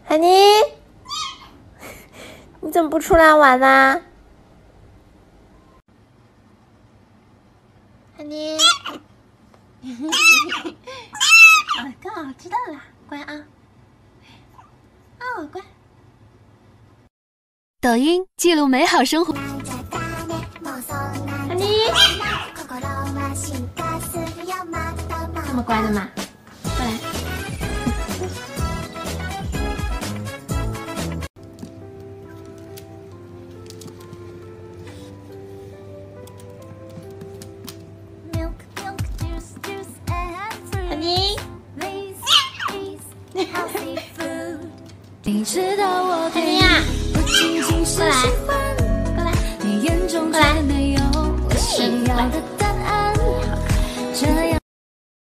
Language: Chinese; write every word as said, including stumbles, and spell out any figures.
海尼，你怎么不出来玩呢？海尼，啊，刚好知道了，乖啊，哦，乖。 抖音记录美好生活。 海尼，这么乖的吗？过来。海尼。 你知道